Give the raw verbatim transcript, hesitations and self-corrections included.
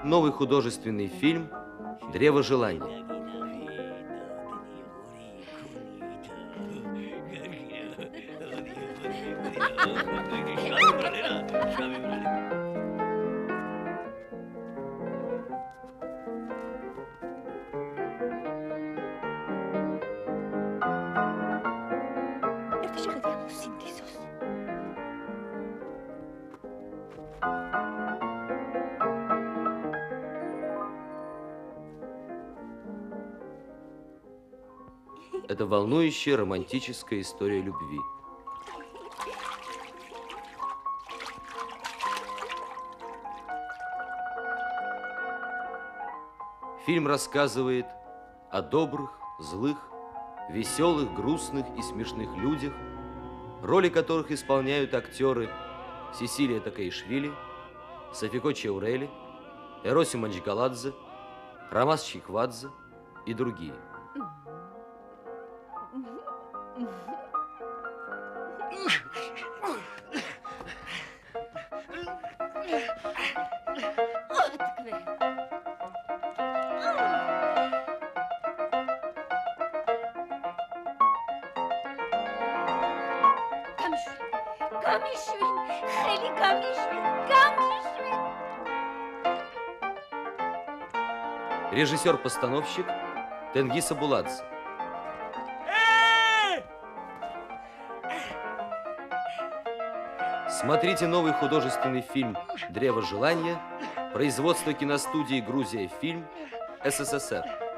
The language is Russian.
новый художественный фильм «Древо желания». Это волнующая романтическая история любви. Фильм рассказывает о добрых, злых, веселых, грустных и смешных людях, роли которых исполняют актеры Сесилия Такаишвили, Софико Чаурели, Эроси Манджикаладзе, Рамаз Чхиквадзе и другие. Режиссер-постановщик Тенгиз Абуладзе. Смотрите новый художественный фильм «Древо желания», производство киностудии «Грузия Фильм», СССР.